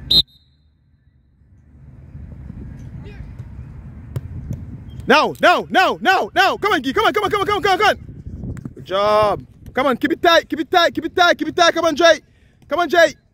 Now. Come on, Gee. Come on. Good job. Come on, keep it tight. Come on, Jay.